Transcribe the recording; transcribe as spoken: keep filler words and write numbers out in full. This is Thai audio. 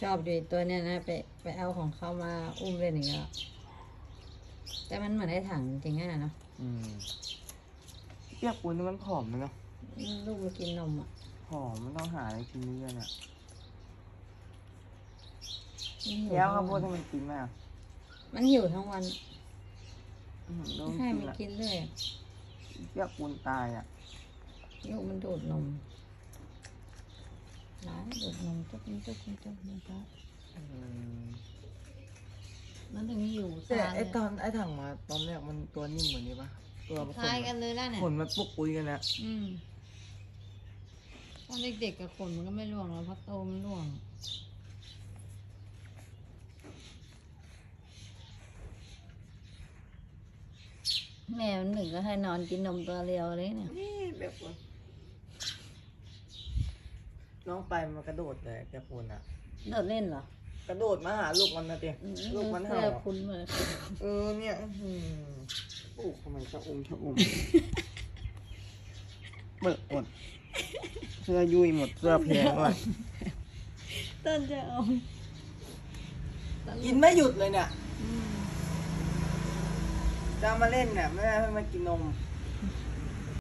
ชอบอยู่ตัวเนี้ยนะไปไปเอาของเขามาอุ้มเล่นอย่างเงี้ยแต่มันเหมือนไอ้ถังจริงๆอะเนาะอืมเปียกปูนนี่มันผอมไหมเนาะลูกมันกินนมอ่ะผอมมันต้องหาอะไรกินเรื่อยๆเนี่ยมันหิวแล้วข้าทั้วงโพวัดนให้มันกินไหมอ่ะมันหิวทั้งวันอืมต้องให้กินมันอ่ะกินเลยเปียกปูนตายอ่ะลูกมันดูดนมร้ายดูดนมจุ๊บจุ๊บจุ๊บจุ๊บนะครับอืมมันถึงหิวแต่ซาไอตอนไอถังมาตอนแรกมันตัวนิ่มเหมือนนี้ปะตัวผคสมล้ายกันเลยล่ะเนี่ยขนมันปุกปุยกันนะอืมตอนเด็กๆกับขนมันก็ไม่ร่วงแล้วเพราะโตมันร่วงแม่มันหนึ่งก็ให้นอนกินนมตัวเดียวเลยเนี่ยนี่เปียกปูนน้องไปมันกระโดดเลยเปียกปูนอ่ะโดดเล่นเหรอกระโดดมาหาลูกมันนะเตียลูกมันเสื้เห่าอคุ้นเลยเออเนี่ยอื้อหือโอ้ทำไมชะอมชะอมเบิกหมดเสื้อยุยหมดเสื้อแพงด้วยต้นจะเอากินไม่หยุดเลยเนี่ยจะเอามาเล่นเนี่ยไม่ได้ให้มันกินนม